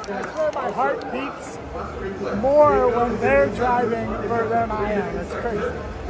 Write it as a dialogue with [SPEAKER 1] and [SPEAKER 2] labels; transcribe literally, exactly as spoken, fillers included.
[SPEAKER 1] I swear my heart beats more when they're driving than I am. It's crazy.